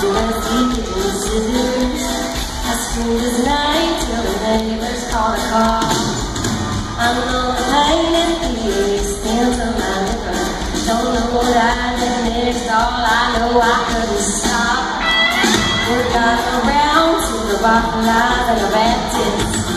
I'm gonna paint it to the extent of my liquor. Don't know what I did next, all I know I couldn't stop. We're going around to the bottom line of the Baptist.